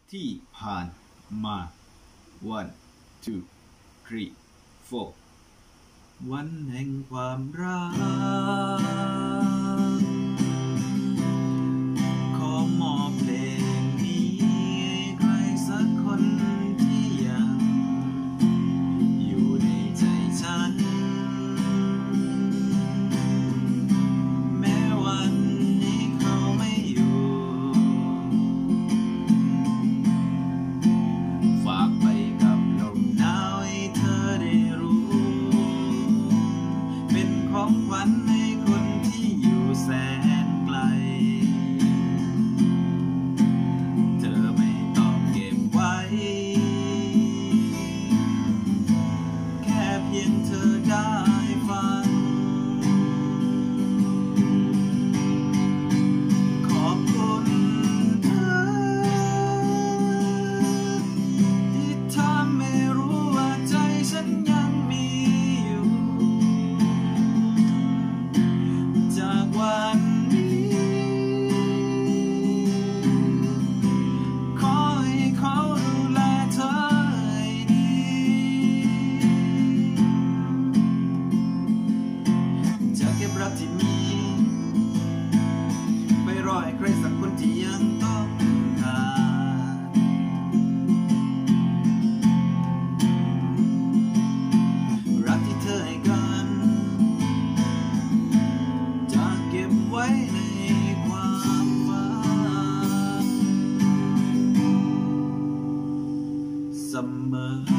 ที่ผ่านมา one two three four วันแห่งความรักขอมอบเพลงนี้ให้ใครสักคนที่ยังอยู่ในใจฉันแม้วันนี้เขาไม่อยู่ฝากไปกับลมหนาวให้เธอได้รู้เป็นของขวัญให้คนที่อยู่แสนไกลเธอไม่ต้องเก็บไว้แค่เพียงเธอได้ฟังขอบคุณเธอที่ทำให้รู้ว่าใจฉันยังมีอยู่จากวันนี้ขอให้เขาดูแลเธอให้ดีจะเก็บรักที่มีไปรอให้ใครสักคนที่ยังต้องการรักที่เธอให้กันจะเก็บไว้ในความฝันเสมอ